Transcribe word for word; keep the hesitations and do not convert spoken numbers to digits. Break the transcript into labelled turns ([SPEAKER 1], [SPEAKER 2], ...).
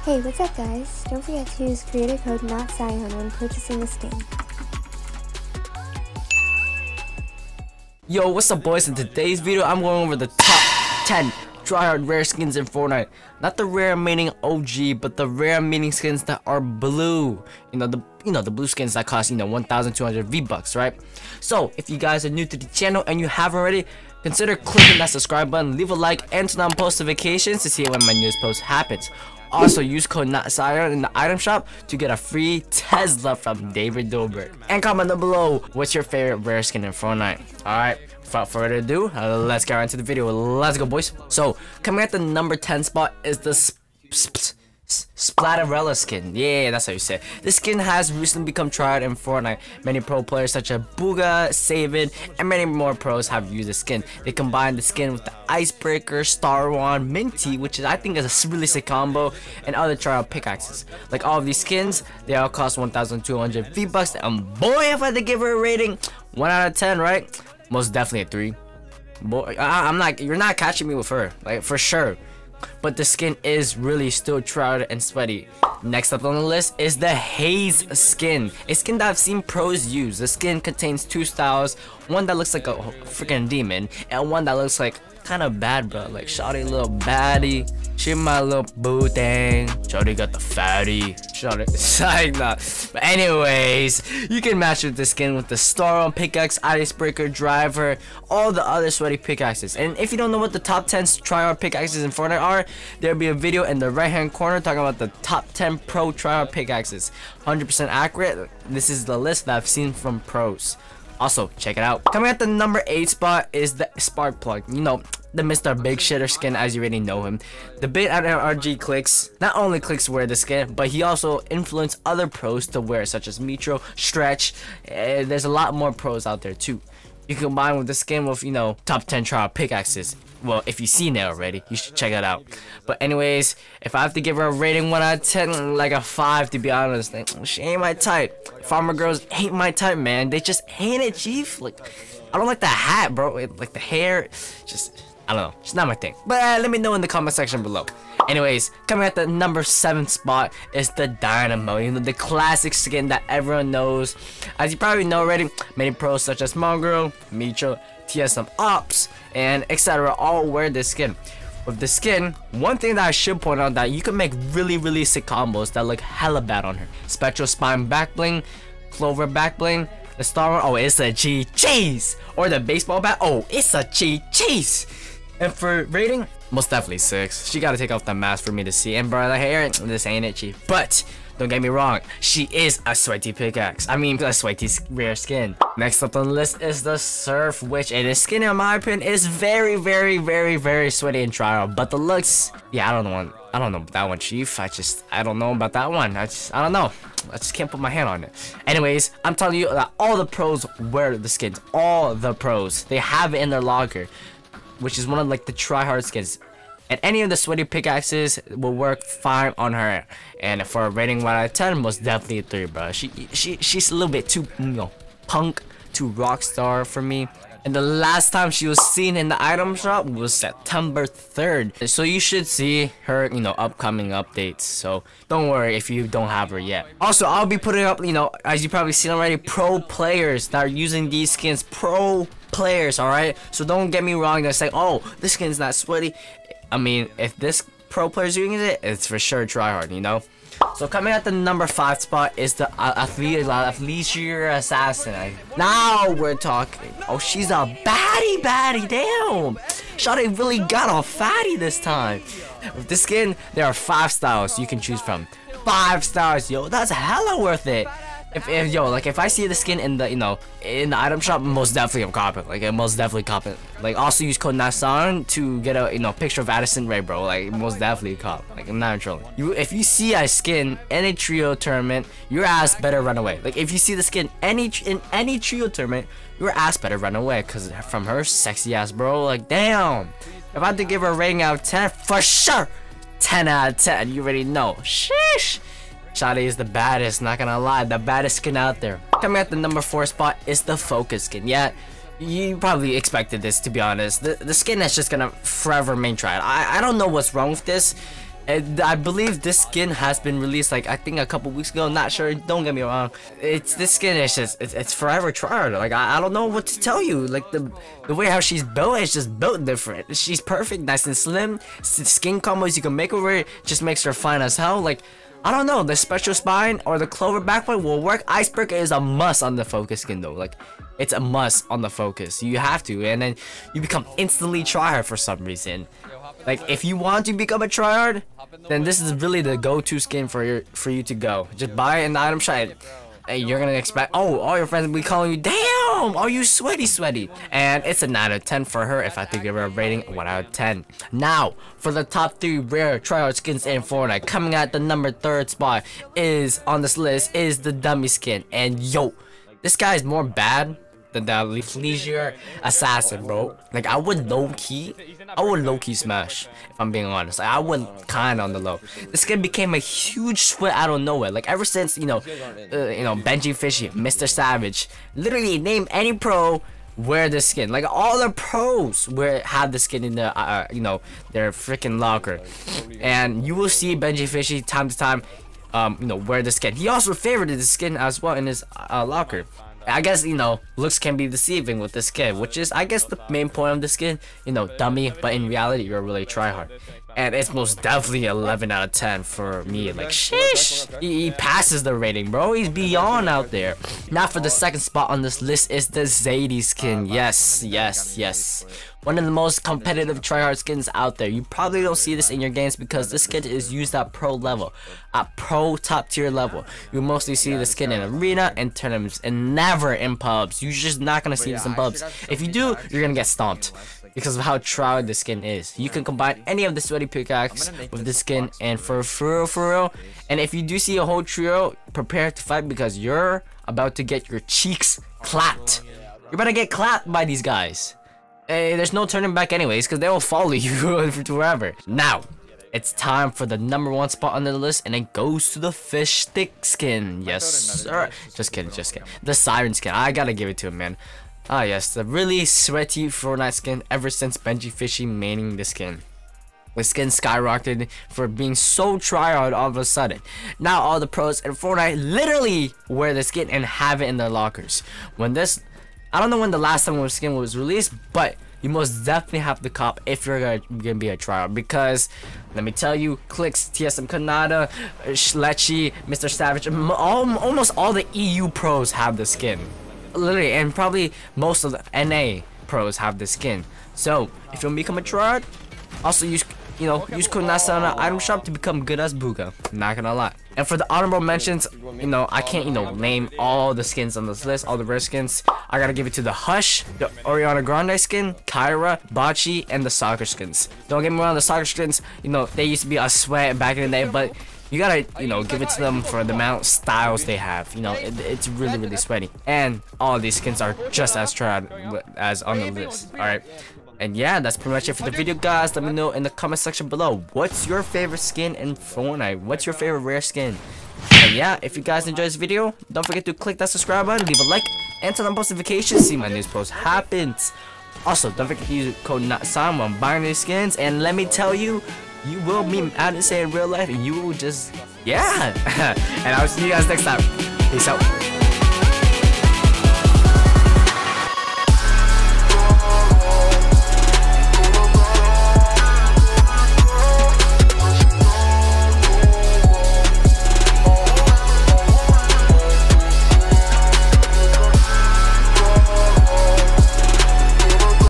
[SPEAKER 1] Hey, what's up guys? Don't forget to use creator code NotScion when purchasing the skin.
[SPEAKER 2] Yo, what's up boys? In today's video, I'm going over the top ten tryhard rare skins in Fortnite. Not the rare meaning O G, but the rare meaning skins that are blue. You know, the you know the blue skins that cost, you know, one thousand two hundred V-Bucks, right? So, if you guys are new to the channel and you haven't already, consider clicking that subscribe button, leave a like, and turn on post notifications to see when my newest post happens. Also, use code NotScion in the item shop to get a free Tesla from David Dobrik. And comment down below, what's your favorite rare skin in Fortnite? Alright, without further ado, uh, let's get right into the video. Let's go, boys. So, coming at the number ten spot is the sp sp Splatterella skin. Yeah, that's how you say it. This skin has recently become tried in Fortnite. Many pro players such as Bugha, Savin, and many more pros have used the skin. They combine the skin with the Icebreaker, Star Wand, Minty, which is I think is a really sick combo, and other tryout pickaxes. Like all of these skins, they all cost one thousand two hundred V-Bucks. And boy, if I had to give her a rating, one out of ten, right? Most definitely a three. Boy, I, I'm not. You're not catching me with her, like for sure. But the skin is really still tryhard and sweaty. Next up on the list is the Haze skin. A skin that I've seen pros use. The skin contains two styles. One that looks like a freaking demon, and one that looks like kind of bad, bro. Like shawty little baddie. She my little boo thing. Shawty got the fatty. Shawty, like that. But anyways, you can match with the skin with the Star Wand pickaxe, Icebreaker, Driver, all the other sweaty pickaxes. And if you don't know what the top ten tryhard pickaxes in Fortnite are, there'll be a video in the right hand corner talking about the top ten pro tryhard pickaxes. one hundred percent accurate. This is the list that I've seen from pros. Also, check it out. Coming at the number eight spot is the Sparkplug. You know, the Mister Big Shitter skin, as you already know him. The bit at R G Clicks not only Clicks wear the skin, but he also influenced other pros to wear it, such as Metro, Stretch. Uh, there's a lot more pros out there too. You can combine with the skin with, you know, top ten tryhard pickaxes. Well, if you've seen it already, you should check it out. But anyways, if I have to give her a rating one out of ten, like a five to be honest, like, she ain't my type. Farmer girls ain't my type, man. They just ain't it, chief. Like, I don't like the hat, bro. It, like the hair, just, I don't know. It's not my thing. But uh, let me know in the comment section below. Anyways, coming at the number seven spot is the Dynamo. You know, the classic skin that everyone knows. As you probably know already, many pros such as Mongrel, Micho, T S M Ops, and et cetera all wear this skin. With the skin, one thing that I should point out that you can make really, really sick combos that look hella bad on her. Spectral Spine back bling, Clover back bling, the Star Wand, oh, it's a G cheese, or the baseball bat, oh, it's a G cheese. And for rating, most definitely six. She gotta take off the mask for me to see. And bro, the hair, this ain't it, chief. But don't get me wrong, she is a sweaty pickaxe. I mean, a sweaty rare skin. Next up on the list is the Surf Witch. And this skin, in my opinion, is very, very, very, very sweaty and tryhard. But the looks, yeah, I don't know. I don't know about that one, chief. I just, I don't know about that one. I just, I don't know. I just can't put my hand on it. Anyways, I'm telling you that all the pros wear the skins. All the pros. They have it in their locker, which is one of like the tryhard skins. And any of the sweaty pickaxes will work fine on her. And for a rating one out of ten, most definitely a three, bro. She she she's a little bit too, you know, punk, too rock star for me. And the last time she was seen in the item shop was September third. So you should see her, you know, upcoming updates. So don't worry if you don't have her yet. Also, I'll be putting up, you know, as you probably seen already, pro players that are using these skins. Pro players, alright? So don't get me wrong, they're saying, oh, this skin's not sweaty. I mean, if this pro player's using it, it's for sure tryhard, you know? So coming at the number five spot is the uh, Athleisure Assassin. Now we're talking. Oh, she's a baddie baddie, damn. Shawty really got a fatty this time. With this skin, there are five styles you can choose from. Five stars, yo, that's hella worth it. If, if yo, like if I see the skin in the, you know, in the item shop, most definitely I'm copping. Like, I'm most definitely copping. Like, also use code NotScion to get a, you know, picture of Addison Rae, bro. Like, most definitely cop. Like, I'm not trolling. You, if you see a skin in a trio tournament, your ass better run away. Like, if you see the skin any in any trio tournament, your ass better run away, cause from her sexy ass, bro. Like, damn. If I had to give her a rating out of ten, for sure, ten out of ten. You already know. Sheesh. Shawty is the baddest, not gonna lie, the baddest skin out there. Coming at the number four spot is the Focus skin. Yeah, you probably expected this, to be honest. The, the skin that's just gonna forever main try. I, I don't know what's wrong with this. And I believe this skin has been released like I think a couple weeks ago. Not sure. Don't get me wrong. It's this skin is just it's, it's forever tryhard. Like I, I don't know what to tell you. Like the the way how she's built is just built different. She's perfect, nice and slim. S skin combos you can make over it just makes her fine as hell. Like I don't know, the special spine or the clover backbite will work. Icebreaker is a must on the focus skin though. Like it's a must on the focus. You have to, and then you become instantly tryhard for some reason. Like if you want to become a tryhard, then this is really the go-to skin for your for you to go. Just buy an item shop. And you're gonna expect, oh, all your friends will be calling you, damn, are you sweaty sweaty? And it's a nine out of ten for her if I have to give her a rating one out of ten. Now, for the top three rare tryhard skins in Fortnite, coming at the number third spot is on this list is the dummy skin. And yo, this guy is more bad than the Leisure Assassin, bro. Like I would low-key, I would low-key smash, if I'm being honest. Like, I would kinda on the low. This skin became a huge sweat out of nowhere. Like ever since, you know, uh, you know, Benji Fishy, Mister Savage, literally name any pro wear this skin. Like all the pros wear have the skin in the, uh, you know, their freaking locker. And you will see Benji Fishy time to time, um, you know, wear the skin. He also favorited the skin as well in his uh, locker. I guess, you know, looks can be deceiving with this skin, which is, I guess, the main point of the skin. You know, dummy, but in reality, you're really tryhard. And it's most definitely eleven out of ten for me. Like, sheesh! He, he passes the rating, bro. He's beyond out there. Now for the second spot on this list is the Zadie skin. Yes, yes, yes. One of the most competitive tryhard skins out there. You probably don't see this in your games because this skin is used at pro level, at pro top tier level. You mostly see the skin in arena and tournaments, and never in pubs. You're just not gonna see this in pubs. If you do, you're gonna get stomped because of how tryhard the skin is. You can combine any of the sweaty pickaxe with the skin, and for for real, for real. And if you do see a whole trio, prepare to fight because you're about to get your cheeks clapped. You're about to get clapped by these guys. Hey, there's no turning back anyways, because they will follow you forever. Now, it's time for the number one spot on the list, and it goes to the fish stick skin. Yes, sir. Just kidding, just kidding. The siren skin. I gotta give it to him, man. Ah, yes, the really sweaty Fortnite skin ever since Benji Fishy maining the skin. The skin skyrocketed for being so tryhard all of a sudden. Now all the pros in Fortnite literally wear the skin and have it in their lockers. When this... I don't know when the last time the skin was released, but you most definitely have to cop if you're gonna, gonna be a tryhard. Because, let me tell you, Clix, T S M Kanata, Schletchy, Mister Savage, all, almost all the E U pros have the skin. Literally, and probably most of the N A pros have the skin. So, if you want to become a tryhard, also use, you know, use code NASA on an item shop to become good as Booga. Not gonna lie. And for the honorable mentions, you know, I can't, you know, name all the skins on this list, all the rare skins. I gotta give it to the Hush, the Ariana Grande skin, Kyra, Bocce, and the soccer skins. Don't get me wrong, the soccer skins, you know, they used to be a sweat back in the day, but you gotta, you know, give it to them for the amount of styles they have. You know, it, it's really, really sweaty. And all of these skins are just as tried as on the list. Alright. And yeah, that's pretty much it for the video, guys. Let me know in the comment section below, what's your favorite skin in Fortnite? What's your favorite rare skin? And yeah, if you guys enjoyed this video, don't forget to click that subscribe button, leave a like, and turn on notifications, see my news post happens. Also, don't forget to use code NOTSAM when buying these skins, and let me tell you, you will meet Madison in real life, and you will just, yeah. And I'll see you guys next time. Peace out.